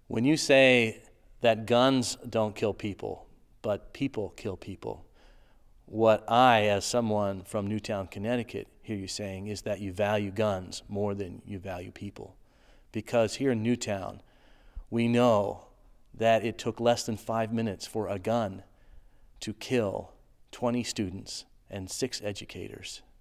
When you say that guns don't kill people, but people kill people, what I, as someone from Newtown, Connecticut, hear you saying is that you value guns more than you value people. Because here in Newtown, we know that it took less than 5 minutes for a gun to kill 20 students and 6 educators.